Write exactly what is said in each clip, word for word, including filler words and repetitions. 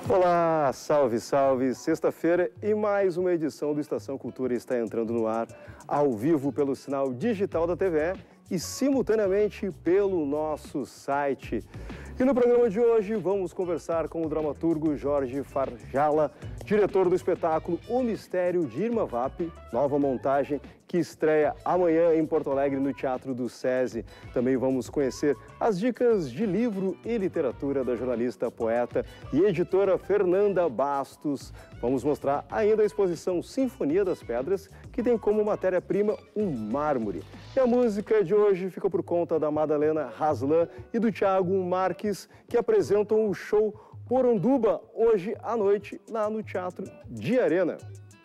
Olá, salve, salve! Sexta-feira e mais uma edição do Estação Cultura está entrando no ar, ao vivo pelo sinal digital da T V E e simultaneamente pelo nosso site. E no programa de hoje vamos conversar com o dramaturgo Jorge Farjala, diretor do espetáculo O Mistério de Irma Vap, nova montagem que estreia amanhã em Porto Alegre no Teatro do SESI. Também vamos conhecer as dicas de livro e literatura da jornalista, poeta e editora Fernanda Bastos. Vamos mostrar ainda a exposição Sinfonia das Pedras, que tem como matéria-prima um mármore. E a música de hoje fica por conta da Madalena Haslan e do Thiago Marques, que apresentam o show Poronduba hoje à noite lá no Teatro de Arena.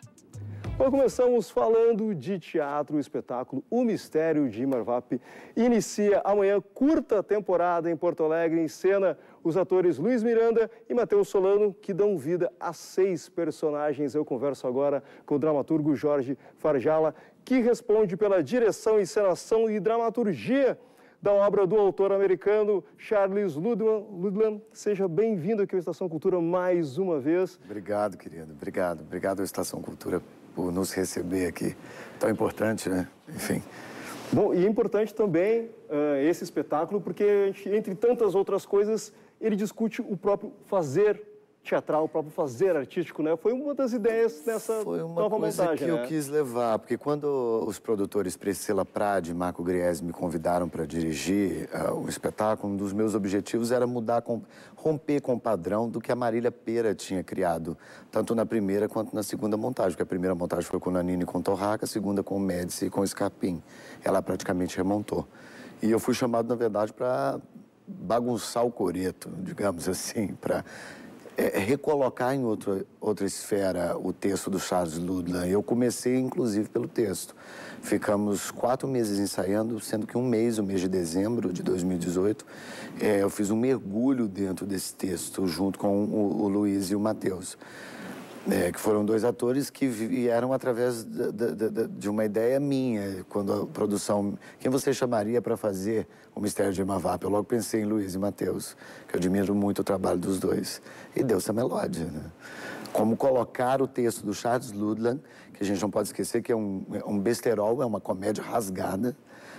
Bom, começamos falando de teatro. O espetáculo O Mistério de Irma Vap inicia amanhã curta temporada em Porto Alegre. Em cena, os atores Luiz Miranda e Matheus Solano, que dão vida a seis personagens. Eu converso agora com o dramaturgo Jorge Farjala, que responde pela direção, encenação e dramaturgia da obra do autor americano Charles Ludlam. Ludlam, seja bem-vindo aqui ao Estação Cultura mais uma vez. Obrigado, querido. Obrigado. Obrigado à Estação Cultura por nos receber aqui. Tão importante, né? Enfim. Bom, e é importante também uh, esse espetáculo, porque, entre tantas outras coisas, ele discute o próprio fazer teatral, o próprio fazer artístico, né? Foi uma das ideias dessa Foi uma nova coisa montagem, que né? eu quis levar, porque quando os produtores Priscila Prade e Marco Griese me convidaram para dirigir uh, o espetáculo, um dos meus objetivos era mudar, com, romper com o padrão do que a Marília Pêra tinha criado, tanto na primeira quanto na segunda montagem, porque a primeira montagem foi com o Nanini e com o Torraca, a segunda com o Médici e com o Scarpim. Ela praticamente remontou. E eu fui chamado, na verdade, para bagunçar o coreto, digamos assim, para É, recolocar em outra, outra esfera o texto do Charles Ludlam. Eu comecei, inclusive, pelo texto. Ficamos quatro meses ensaiando, sendo que um mês, o mês de dezembro de dois mil e dezoito, é, eu fiz um mergulho dentro desse texto, junto com o, o Luiz e o Matheus. É, que foram dois atores que vieram através da, da, da, de uma ideia minha, quando a produção... Quem você chamaria para fazer O Mistério de Irma Vap? Eu logo pensei em Luiz e Matheus, que eu admiro muito o trabalho dos dois. E deu essa melódia, né? Como colocar o texto do Charles Ludlam, que a gente não pode esquecer que é um, é um besterol, é uma comédia rasgada,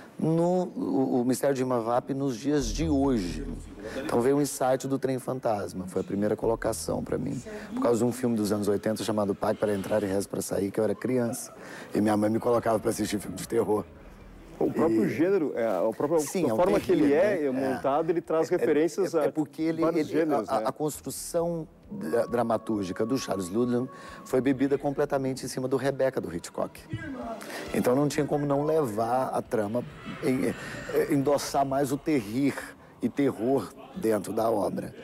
no o, o Mistério de Irma Vap nos dias de hoje. Então veio um insight do Trem Fantasma, foi a primeira colocação para mim. Por causa de um filme dos anos oitenta chamado Pague para Entrar e Reze para Sair, que eu era criança. E minha mãe me colocava para assistir filme de terror. O próprio e... gênero, é, a própria Sim, a é um forma terrível, que ele é, é montado, ele traz é, referências é, é, a é porque ele, vários ele, gêneros, a, né? a construção dramatúrgica do Charles Ludlam foi bebida completamente em cima do Rebecca, do Hitchcock. Então não tinha como não levar a trama, em, em, endossar mais o terrir e terror dentro da obra.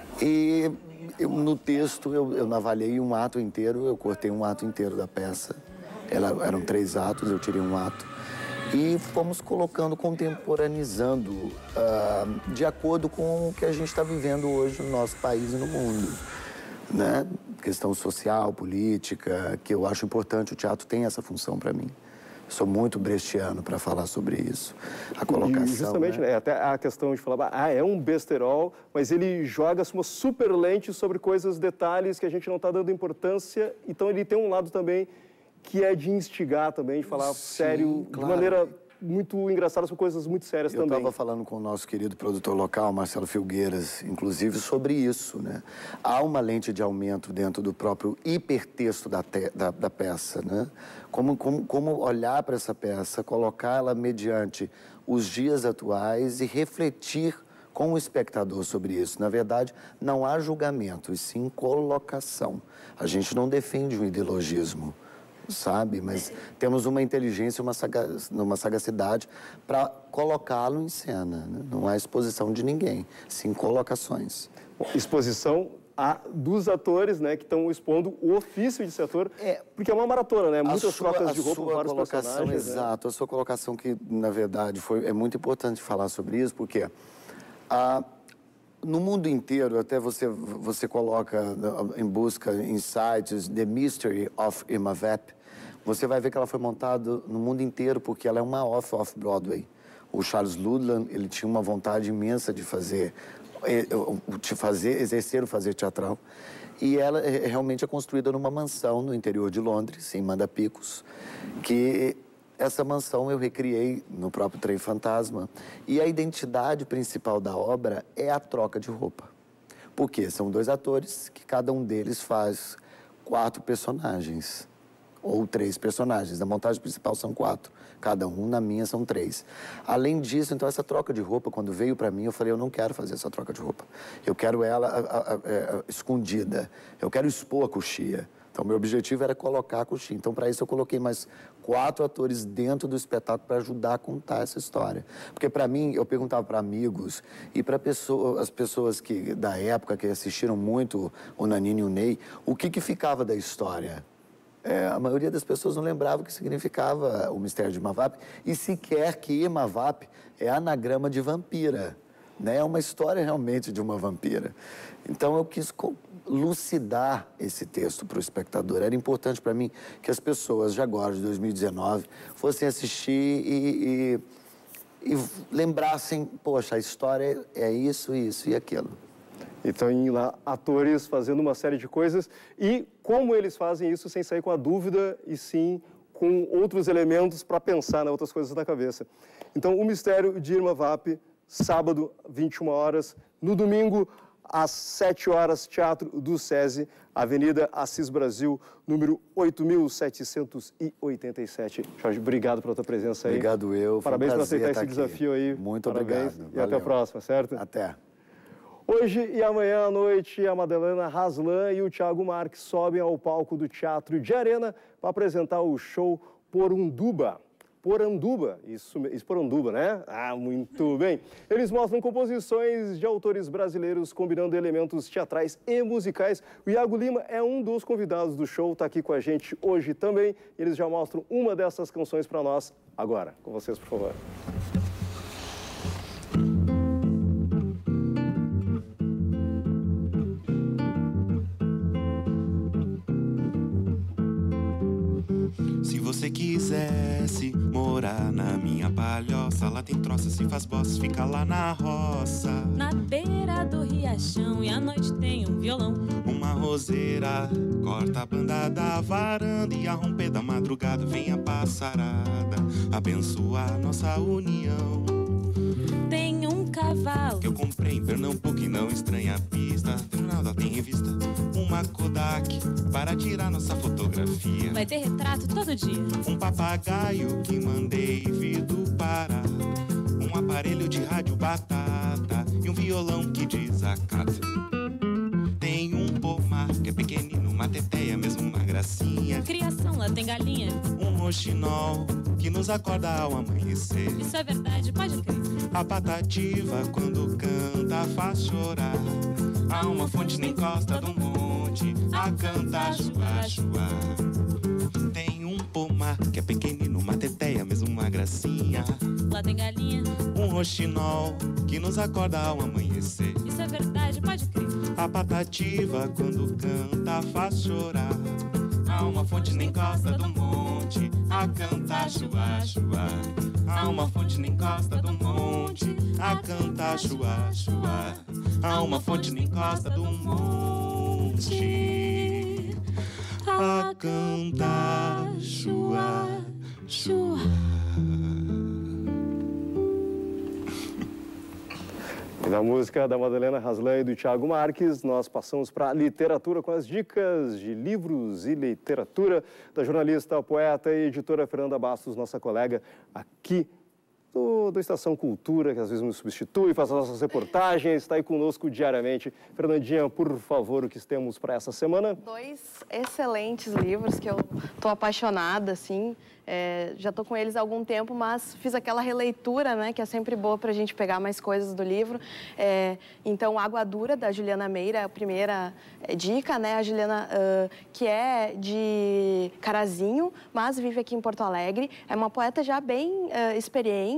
E eu, no texto eu, eu navalhei um ato inteiro, eu cortei um ato inteiro da peça. Ela, eram três atos, eu tirei um ato. E fomos colocando, contemporaneizando, uh, de acordo com o que a gente está vivendo hoje no nosso país e no mundo, né? Questão social, política, que eu acho importante, o teatro tem essa função para mim. Sou muito brechtiano para falar sobre isso. A colocação, e justamente, né? né, até a questão de falar, ah, é um besterol, mas ele joga uma super lente sobre coisas, detalhes que a gente não está dando importância. Então ele tem um lado também que é de instigar também, de falar Sim, sério, claro. de maneira muito engraçada, são coisas muito sérias Eu também. Eu estava falando com o nosso querido produtor local, Marcelo Filgueiras, inclusive, sobre isso, né? Há uma lente de aumento dentro do próprio hipertexto da, te, da, da peça, né? Como, como, como olhar para essa peça, colocá-la mediante os dias atuais e refletir com o espectador sobre isso. Na verdade, não há julgamento, e sim colocação. A gente não defende um ideologismo, sabe? Mas temos uma inteligência, uma, saga, uma sagacidade para colocá-lo em cena, né? Não há exposição de ninguém, sim colocações. Bom, exposição a, dos atores, né, que estão expondo o ofício de ser ator, é, porque é uma maratona, né? Muitas sua, trocas de roupa, vários colocação, personagens. Exato, né? A sua colocação que, na verdade, foi, é muito importante falar sobre isso, porque a no mundo inteiro, até você, você coloca em busca em sites The Mystery of Irma Vap, você vai ver que ela foi montada no mundo inteiro porque ela é uma off off-Broadway. O Charles Ludlam, ele tinha uma vontade imensa de fazer, de fazer, exercer o fazer teatral. E ela é, realmente é construída numa mansão no interior de Londres, em Mandapicos, que essa mansão eu recriei no próprio Trem Fantasma. E a identidade principal da obra é a troca de roupa. Por quê? São dois atores que cada um deles faz quatro personagens. Ou três personagens. Na montagem principal são quatro. Cada um, na minha, são três. Além disso, então, essa troca de roupa, quando veio para mim, eu falei, eu não quero fazer essa troca de roupa. Eu quero ela a, a, a, a, escondida. Eu quero expor a coxia. Então, meu objetivo era colocar a coxia. Então, para isso, eu coloquei mais quatro atores dentro do espetáculo para ajudar a contar essa história. Porque, para mim, eu perguntava para amigos e para pessoa, as pessoas que, da época que assistiram muito o Nanini e o Ney, o que, que ficava da história? É, a maioria das pessoas não lembrava o que significava o mistério de Imavap e sequer que Imavap é anagrama de vampira, né? É uma história realmente de uma vampira. Então eu quis lucidar esse texto para o espectador. Era importante para mim que as pessoas de agora, de dois mil e dezenove, fossem assistir e, e, e lembrassem, poxa, a história é isso, isso e aquilo. Então, em lá, atores fazendo uma série de coisas e como eles fazem isso sem sair com a dúvida e sim com outros elementos para pensar, né, outras coisas na cabeça. Então, o Mistério de Imavap, sábado, vinte e uma horas, no domingo, às sete horas, Teatro do SESI, Avenida Assis Brasil, número oito mil setecentos e oitenta e sete. Jorge, obrigado pela tua presença aí. Obrigado eu. Parabéns por aceitar esse desafio aí. Muito Parabéns. obrigado. E Valeu. até a próxima, certo? Até. Hoje e amanhã à noite, a Madalena Haslan e o Thiago Marques sobem ao palco do Teatro de Arena para apresentar o show Poranduba. Poranduba, isso, isso Poranduba, né? Ah, muito bem. Eles mostram composições de autores brasileiros combinando elementos teatrais e musicais. O Iago Lima é um dos convidados do show, está aqui com a gente hoje também. Eles já mostram uma dessas canções para nós agora. Com vocês, por favor. Se você quisesse morar na minha palhoça, lá tem troça, se faz bosta, fica lá na roça. Na beira do riachão e à noite tem um violão. Uma roseira corta a banda da varanda e a romper da madrugada vem a passarada abençoar nossa união. Tem um cavalo que eu comprei em Pernambuco e não estranha a pista. Nada tem revista, uma Kodak para tirar nossa fotografia. Vai ter retrato todo dia. Um papagaio que mandei vir do Pará. Um aparelho de rádio batata e um violão que desacata. Tem um pomar que é pequenino, uma teteia, mesmo uma gracinha. Criação, lá tem galinha. Um roxinol que nos acorda ao amanhecer. Isso é verdade, pode crer. A patativa quando canta faz chorar. Há uma fonte na encosta do monte a cantar chua, chua. Tem um pomar que é pequenino, uma teteia, mesmo uma gracinha. Lá tem galinha. Um roxinol que nos acorda ao amanhecer. Isso é verdade, pode crer. A patativa quando canta faz chorar. Há uma fonte na encosta do monte a cantar chua, chua. Há uma fonte na encosta do monte a cantar chua, chua. Há uma fonte na encosta do monte a cantar chua, chua. E na música da Madalena Haslan e do Thiago Marques, nós passamos para a literatura com as dicas de livros e literatura da jornalista, poeta e editora Fernanda Bastos, nossa colega aqui do, do Estação Cultura, que às vezes nos substitui, faz as nossas reportagens, está aí conosco diariamente. Fernandinha, por favor, o que temos para essa semana? Dois excelentes livros que eu estou apaixonada, assim. É, já estou com eles há algum tempo, mas fiz aquela releitura, né, que é sempre boa para a gente pegar mais coisas do livro. É, então, Água Dura, da Juliana Meira, a primeira é, dica, né? A Juliana, uh, que é de Carazinho, mas vive aqui em Porto Alegre. É uma poeta já bem uh, experiente,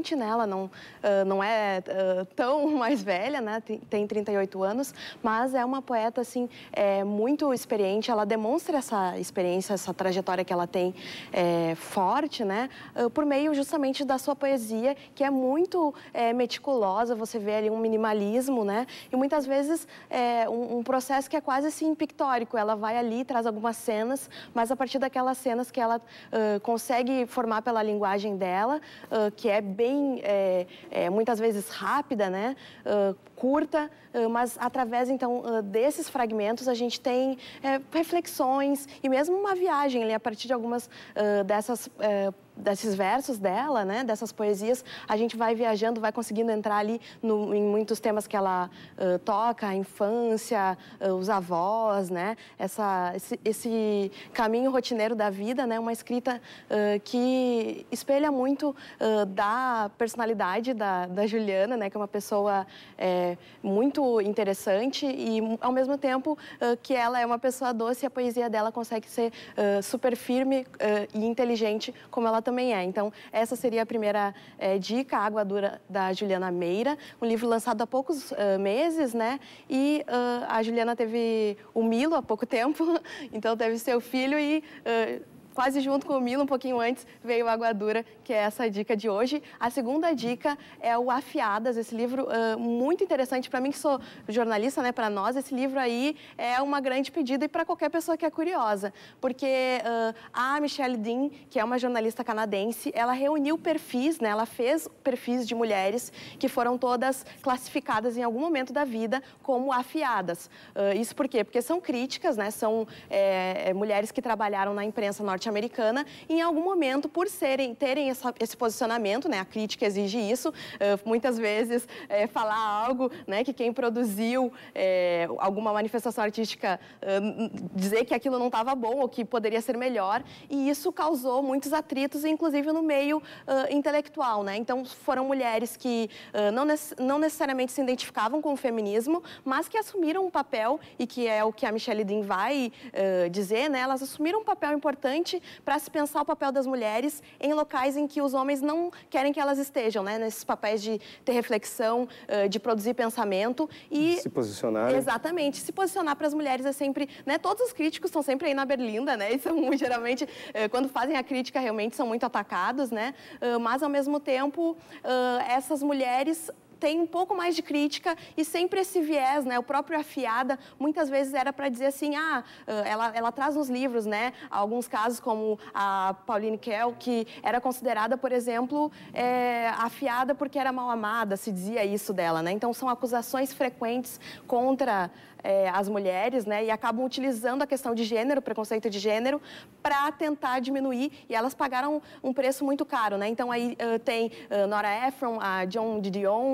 adolescente, né? Ela não, uh, não é uh, tão mais velha, né? Tem, tem trinta e oito anos, mas é uma poeta, assim, é, muito experiente. Ela demonstra essa experiência, essa trajetória que ela tem é, forte, né? Uh, por meio justamente da sua poesia, que é muito é, meticulosa. Você vê ali um minimalismo, né? E muitas vezes é um, um processo que é quase assim pictórico. Ela vai ali, traz algumas cenas, mas a partir daquelas cenas que ela uh, consegue formar pela linguagem dela, uh, que é bem, é, é, muitas vezes rápida, né? Uh, curta, uh, mas através, então, uh, desses fragmentos a gente tem é, reflexões e mesmo uma viagem ali, a partir de algumas uh, dessas... Uh, desses versos dela, né, dessas poesias, a gente vai viajando, vai conseguindo entrar ali no, em muitos temas que ela uh, toca, a infância, uh, os avós, né, essa, esse, esse caminho rotineiro da vida, né, uma escrita uh, que espelha muito uh, da personalidade da, da Juliana, né, que é uma pessoa é, muito interessante e, ao mesmo tempo, uh, que ela é uma pessoa doce e a poesia dela consegue ser uh, super firme uh, e inteligente, como ela também é. Então, essa seria a primeira é, dica, A Água Dura, da Juliana Meira, um livro lançado há poucos uh, meses, né? E uh, a Juliana teve o Milo há pouco tempo, então teve seu filho e... Uh, quase junto com o Milo, um pouquinho antes, veio Água Dura, que é essa dica de hoje. A segunda dica é o Afiadas, esse livro uh, muito interessante para mim, que sou jornalista, né, para nós, esse livro aí é uma grande pedida e para qualquer pessoa que é curiosa, porque uh, a Michelle Dean, que é uma jornalista canadense, ela reuniu perfis, né, ela fez perfis de mulheres que foram todas classificadas em algum momento da vida como afiadas. Uh, isso por quê? Porque são críticas, né, são é, mulheres que trabalharam na imprensa norte norte-americana, em algum momento, por serem, terem essa, esse posicionamento, né, a crítica exige isso, uh, muitas vezes é, falar algo, né, que quem produziu é, alguma manifestação artística uh, dizer que aquilo não estava bom ou que poderia ser melhor, e isso causou muitos atritos, inclusive no meio uh, intelectual, né? Então, foram mulheres que uh, não, nece não necessariamente se identificavam com o feminismo, mas que assumiram um papel, e que é o que a Michelle Dean vai uh, dizer, né? Elas assumiram um papel importante para se pensar o papel das mulheres em locais em que os homens não querem que elas estejam, né? Nesses papéis de ter reflexão, de produzir pensamento e... Se posicionar. Exatamente. Se posicionar para as mulheres é sempre... né? Todos os críticos estão sempre aí na berlinda, né? E são, geralmente, quando fazem a crítica, realmente são muito atacados, né? Mas, ao mesmo tempo, essas mulheres... tem um pouco mais de crítica e sempre esse viés, né? O próprio Afiada, muitas vezes era para dizer assim, ah, ela, ela traz nos livros, né? Alguns casos como a Pauline Kael, que era considerada, por exemplo, é, afiada porque era mal amada, se dizia isso dela, né? Então, são acusações frequentes contra é, as mulheres, né? E acabam utilizando a questão de gênero, preconceito de gênero, para tentar diminuir, e elas pagaram um preço muito caro, né? Então, aí uh, tem uh, Nora Ephron, a Joan Didion,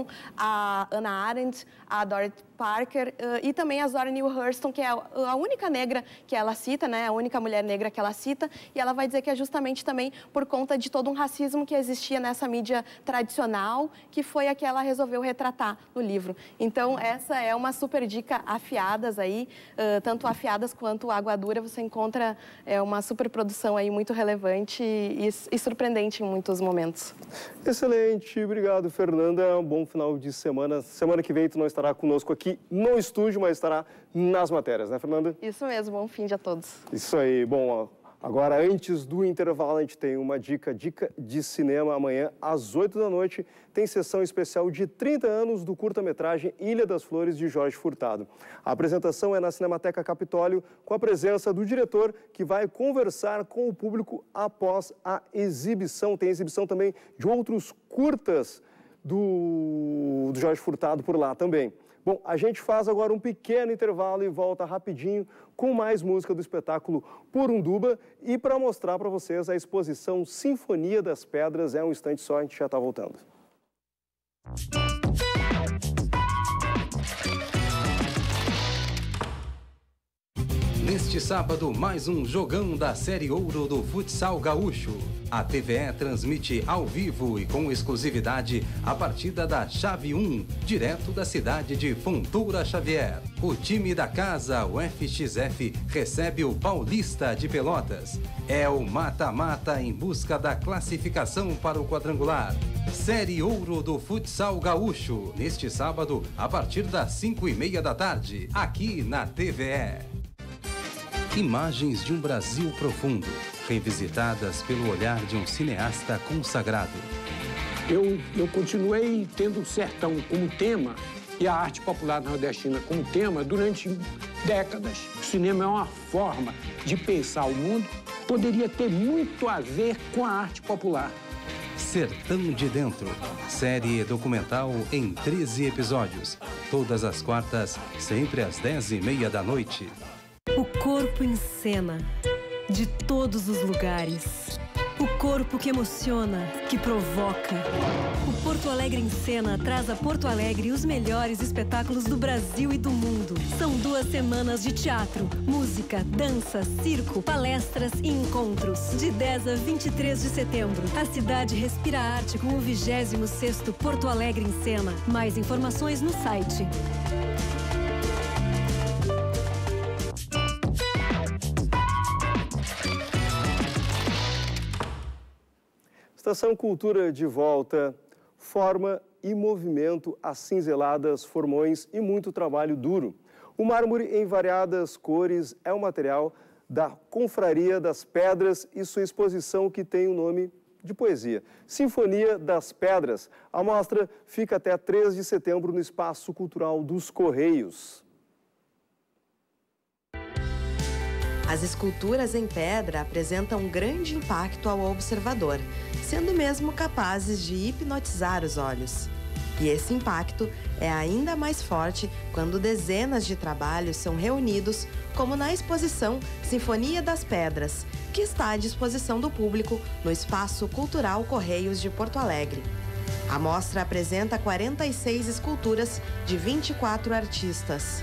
a Hannah Arendt, a Dorothy Parker uh, e também a Zora Neale Hurston, que é a, a única negra que ela cita, né? A única mulher negra que ela cita, e ela vai dizer que é justamente também por conta de todo um racismo que existia nessa mídia tradicional, que foi a que ela resolveu retratar no livro. Então, essa é uma super dica, Afiadas aí, uh, tanto Afiadas quanto Água Dura, você encontra é, uma super produção aí muito relevante e, e surpreendente em muitos momentos. Excelente, obrigado, Fernanda. Um bom final de semana. Semana que vem tu não estará conosco aqui no estúdio, mas estará nas matérias, né, Fernanda? Isso mesmo, bom fim de a todos. Isso aí. Bom, agora, antes do intervalo, a gente tem uma dica, dica de cinema. Amanhã, às oito da noite, tem sessão especial de trinta anos do curta-metragem Ilha das Flores, de Jorge Furtado. A apresentação é na Cinemateca Capitólio, com a presença do diretor, que vai conversar com o público após a exibição. Tem exibição também de outros curtas do, do Jorge Furtado por lá também. Bom, a gente faz agora um pequeno intervalo e volta rapidinho com mais música do espetáculo Porunduba, e para mostrar para vocês a exposição Sinfonia das Pedras. É um instante só, a gente já está voltando. Neste sábado, mais um jogão da Série Ouro do Futsal Gaúcho. A T V E transmite ao vivo e com exclusividade a partida da Chave um, direto da cidade de Fontoura Xavier. O time da casa, o F X F, recebe o Paulista de Pelotas. É o mata-mata em busca da classificação para o quadrangular. Série Ouro do Futsal Gaúcho, neste sábado, a partir das cinco e meia da tarde, aqui na T V E. Imagens de um Brasil profundo, revisitadas pelo olhar de um cineasta consagrado. Eu, eu continuei tendo o sertão como tema e a arte popular nordestina como tema durante décadas. O cinema é uma forma de pensar o mundo, poderia ter muito a ver com a arte popular. Sertão de Dentro, série documental em treze episódios, todas as quartas, sempre às dez e meia da noite. O corpo em cena, de todos os lugares. O corpo que emociona, que provoca. O Porto Alegre em Cena traz a Porto Alegre os melhores espetáculos do Brasil e do mundo. São duas semanas de teatro, música, dança, circo, palestras e encontros. De dez a vinte e três de setembro, a cidade respira arte com o vigésimo sexto Porto Alegre em Cena. Mais informações no site. Estação Cultura de volta, forma e movimento, acinzeladas, formões e muito trabalho duro. O mármore em variadas cores é o material da Confraria das Pedras e sua exposição que tem o nome de poesia. Sinfonia das Pedras. A mostra fica até três de setembro no Espaço Cultural dos Correios. As esculturas em pedra apresentam um grande impacto ao observador, sendo mesmo capazes de hipnotizar os olhos. E esse impacto é ainda mais forte quando dezenas de trabalhos são reunidos, como na exposição Sinfonia das Pedras, que está à disposição do público no Espaço Cultural Correios de Porto Alegre. A mostra apresenta quarenta e seis esculturas de vinte e quatro artistas.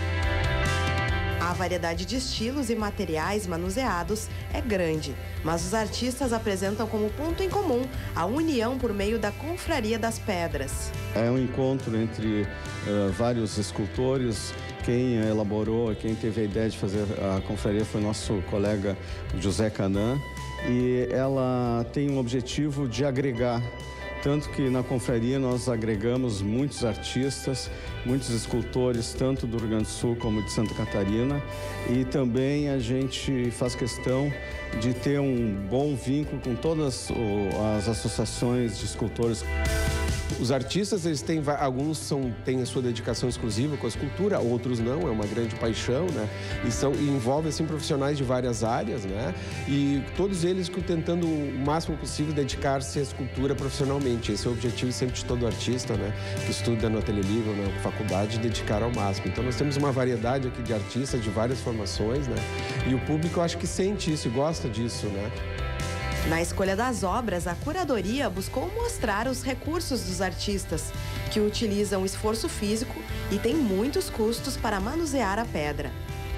A variedade de estilos e materiais manuseados é grande, mas os artistas apresentam como ponto em comum a união por meio da Confraria das Pedras. É um encontro entre uh, vários escultores. Quem elaborou, quem teve a ideia de fazer a confraria foi nosso colega José Canã, e ela tem um objetivo de agregar. Tanto que na confraria nós agregamos muitos artistas, muitos escultores, tanto do Rio Grande do Sul como de Santa Catarina. E também a gente faz questão de ter um bom vínculo com todas as associações de escultores. Os artistas, eles têm, alguns são, têm a sua dedicação exclusiva com a escultura, outros não, é uma grande paixão, né? E, são, e envolve, assim, profissionais de várias áreas, né? E todos eles tentando o máximo possível dedicar-se à escultura profissionalmente. Esse é o objetivo sempre de todo artista, né? Que estuda no ateliê livre ou na faculdade, dedicar ao máximo. Então, nós temos uma variedade aqui de artistas de várias formações, né? E o público, eu acho que sente isso e gosta disso, né? Na escolha das obras, a curadoria buscou mostrar os recursos dos artistas, que utilizam esforço físico e têm muitos custos para manusear a pedra.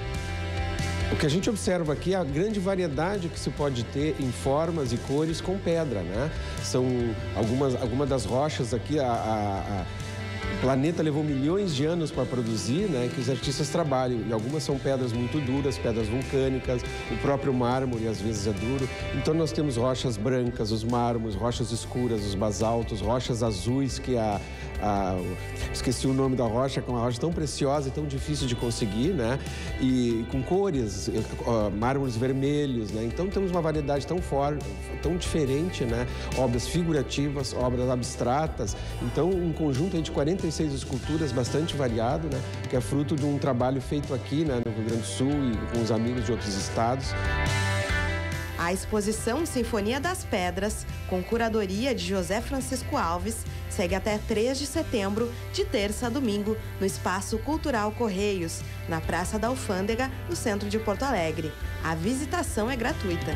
O que a gente observa aqui é a grande variedade que se pode ter em formas e cores com pedra, né? São algumas, algumas das rochas aqui, a, a, a... O planeta levou milhões de anos para produzir, né, que os artistas trabalham. E algumas são pedras muito duras, pedras vulcânicas, o próprio mármore às vezes é duro. Então nós temos rochas brancas, os mármores, rochas escuras, os basaltos, rochas azuis, que a, a... esqueci o nome da rocha, que é uma rocha tão preciosa e tão difícil de conseguir, né? E com cores, mármores vermelhos, né? Então temos uma variedade tão forte, tão diferente, né? Obras figurativas, obras abstratas. Então um conjunto de quarenta e seis esculturas bastante variado, né? Que é fruto de um trabalho feito aqui, né, no Rio Grande do Sul e com os amigos de outros estados. A exposição Sinfonia das Pedras, com curadoria de José Francisco Alves, segue até três de setembro, de terça a domingo, no Espaço Cultural Correios, na Praça da Alfândega, no centro de Porto Alegre. A visitação é gratuita.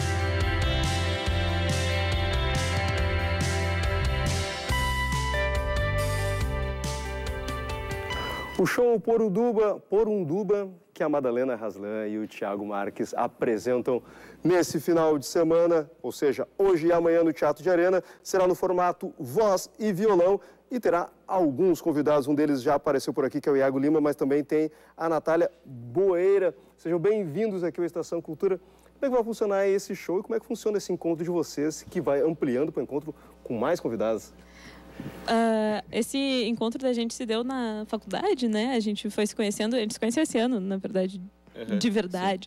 O show Porunduba, Porunduba, que a Madalena Haslan e o Thiago Marques apresentam nesse final de semana, ou seja, hoje e amanhã no Teatro de Arena, será no formato voz e violão e terá alguns convidados. Um deles já apareceu por aqui, que é o Iago Lima, mas também tem a Natália Boeira. Sejam bem-vindos aqui ao Estação Cultura. Como é que vai funcionar esse show e como é que funciona esse encontro de vocês, que vai ampliando para o encontro com mais convidados? Uh, esse encontro da gente se deu na faculdade, né? A gente foi se conhecendo, a gente se conheceu esse ano, na verdade, uhum, de verdade.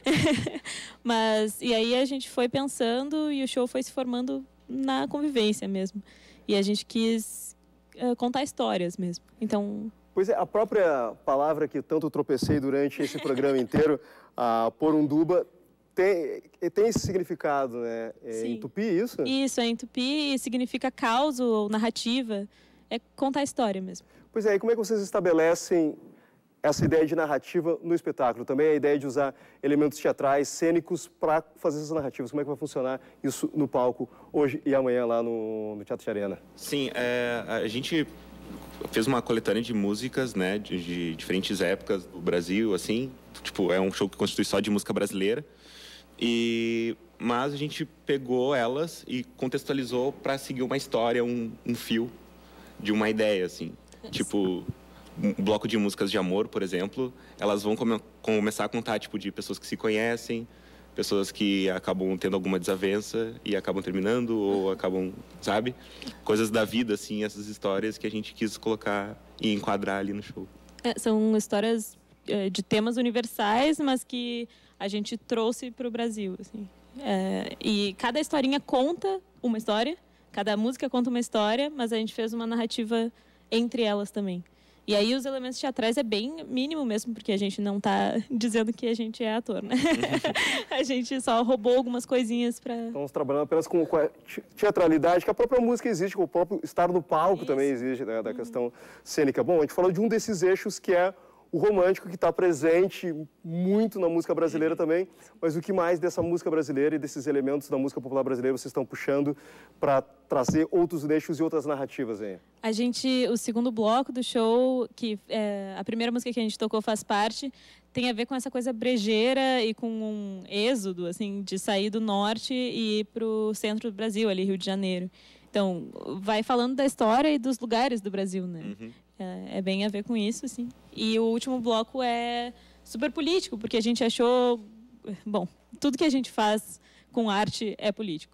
Mas, e aí a gente foi pensando e o show foi se formando na convivência mesmo. E a gente quis uh, contar histórias mesmo. Então... Pois é, a própria palavra que tanto tropecei durante esse programa inteiro, a Porunduba, tem, tem esse significado, né? É em tupi, isso? Isso, é em tupi, significa caos ou narrativa, é contar a história mesmo. Pois é, e como é que vocês estabelecem essa ideia de narrativa no espetáculo? Também a ideia de usar elementos teatrais, cênicos, para fazer essas narrativas. Como é que vai funcionar isso no palco hoje e amanhã lá no, no Teatro de Arena? Sim, é, a gente fez uma coletânea de músicas, né, de, de diferentes épocas do Brasil, assim. Tipo, é um show que constitui só de música brasileira. E, mas a gente pegou elas e contextualizou para seguir uma história, um, um fio de uma ideia, assim. Tipo, um bloco de músicas de amor, por exemplo, elas vão come começar a contar, tipo, de pessoas que se conhecem, pessoas que acabam tendo alguma desavença e acabam terminando ou acabam, sabe? Coisas da vida, assim, essas histórias que a gente quis colocar e enquadrar ali no show. É, são histórias é, de temas universais, mas que a gente trouxe para o Brasil, assim. É, e cada historinha conta uma história, cada música conta uma história, mas a gente fez uma narrativa entre elas também. E aí os elementos teatrais é bem mínimo mesmo, porque a gente não está dizendo que a gente é ator, né? A gente só roubou algumas coisinhas para... Estamos trabalhando apenas com a teatralidade, que a própria música existe, que o próprio estar no palco Isso. também existe, né, da uhum. questão cênica. Bom, a gente falou de um desses eixos que é o romântico, que está presente muito na música brasileira também, mas o que mais dessa música brasileira e desses elementos da música popular brasileira vocês estão puxando para trazer outros eixos e outras narrativas aí? A gente, o segundo bloco do show, que é, a primeira música que a gente tocou faz parte, tem a ver com essa coisa brejeira e com um êxodo, assim, de sair do norte e ir para o centro do Brasil, ali, Rio de Janeiro. Então, vai falando da história e dos lugares do Brasil, né? Uhum. É, é bem a ver com isso, assim. E o último bloco é super político, porque a gente achou... Bom, tudo que a gente faz com arte é político.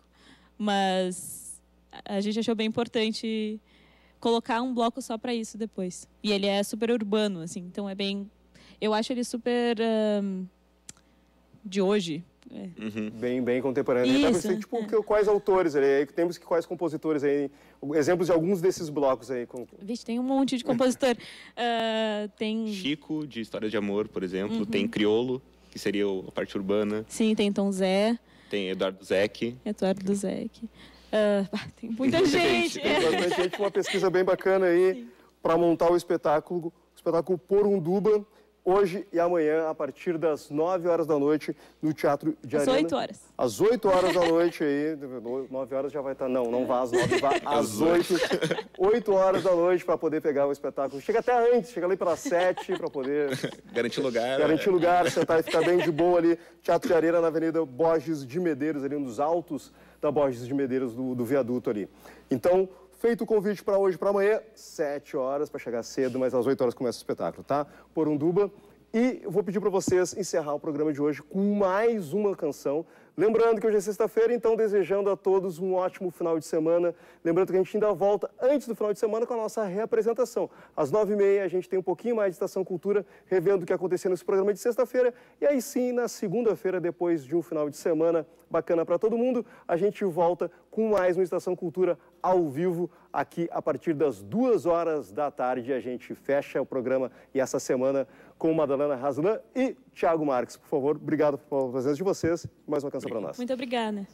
Mas a gente achou bem importante colocar um bloco só para isso depois. E ele é super urbano, assim. Então, é bem... Eu acho ele super... Um, de hoje. É. Uhum. Bem, bem contemporâneo. Isso, então, tipo, é. quais autores aí? Temos que quais compositores aí? Exemplos de alguns desses blocos aí. Com... Vixe, tem um monte de compositor. uh, tem... Chico, de História de Amor, por exemplo. Uhum. Tem Criolo, que seria a parte urbana. Sim, tem Tom Zé. Tem Eduardo Zeck. Eduardo Zeck. Uh, tem muita gente. Tem bastante gente com uma pesquisa bem bacana aí para montar o espetáculo, o espetáculo Porunduba. Hoje e amanhã, a partir das nove horas da noite, no Teatro de Arena. Às oito horas. Às oito horas da noite aí. nove horas já vai estar... Não, não vá às nove, vá às oito. oito horas da noite para poder pegar o espetáculo. Chega até antes, chega ali pelas sete para poder... Garantir lugar. Garantir lugar, sentar e ficar bem de boa ali. Teatro de Arena, na Avenida Borges de Medeiros, ali um dos altos da Borges de Medeiros, do, do viaduto ali. Então... Feito o convite para hoje, para amanhã, sete horas, para chegar cedo, mas às oito horas começa o espetáculo, tá? Porunduba. E eu vou pedir para vocês encerrar o programa de hoje com mais uma canção. Lembrando que hoje é sexta-feira, então desejando a todos um ótimo final de semana. Lembrando que a gente ainda volta antes do final de semana com a nossa reapresentação. Às nove e meia a gente tem um pouquinho mais de Estação Cultura, revendo o que aconteceu nesse programa de sexta-feira. E aí sim, na segunda-feira, depois de um final de semana bacana para todo mundo, a gente volta com mais uma Estação Cultura ao vivo, aqui a partir das duas horas da tarde. A gente fecha o programa e essa semana com Madalena Haslan e Thiago Marques. Por favor, obrigado pela presença de vocês. Mais uma canção para nós. Muito obrigada.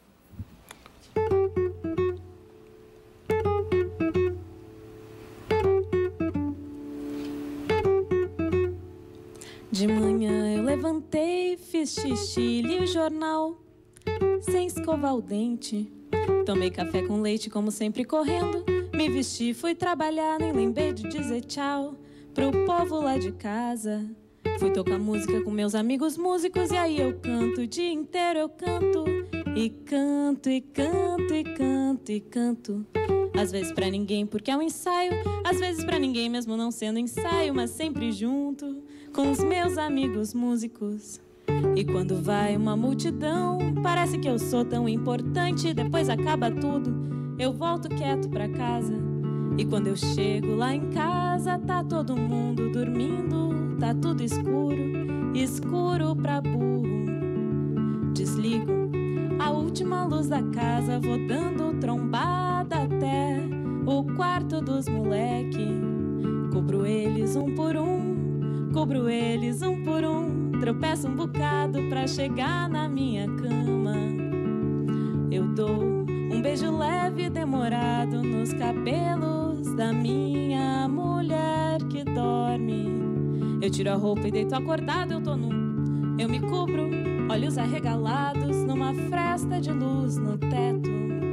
De manhã eu levantei, fiz xixi, li o jornal, sem escovar o dente. Tomei café com leite, como sempre, correndo. Me vesti, fui trabalhar, nem lembrei de dizer tchau pro povo lá de casa. Fui tocar música com meus amigos músicos, e aí eu canto, o dia inteiro eu canto. E canto, e canto, e canto, e canto. Às vezes pra ninguém porque é um ensaio, às vezes pra ninguém mesmo não sendo ensaio, mas sempre junto com os meus amigos músicos. E quando vai uma multidão, parece que eu sou tão importante. Depois acaba tudo, eu volto quieto pra casa. E quando eu chego lá em casa, tá todo mundo dormindo. Tá tudo escuro, escuro pra burro. Desligo a última luz da casa, vou dando trombada até o quarto dos moleque. Cubro eles um por um, cubro eles um por um. Tropeço um bocado pra chegar na minha cama. Eu dou um beijo leve e demorado nos cabelos da minha mulher que dorme. Eu tiro a roupa e deito acordado, eu tô nu. Eu me cubro, olhos arregalados numa fresta de luz no teto.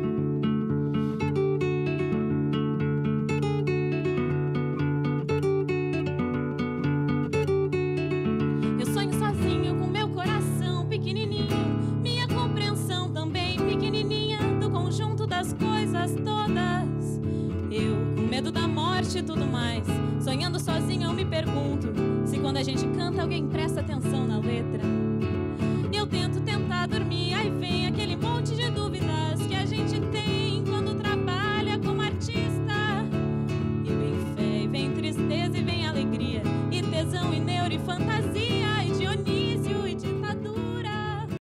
Eu sonho sozinho com meu coração pequenininho, minha compreensão também pequenininha do conjunto das coisas todas. Eu, com medo da morte e tudo mais, sonhando sozinho eu me pergunto se quando a gente canta alguém presta atenção na letra. Eu tento tentar dormir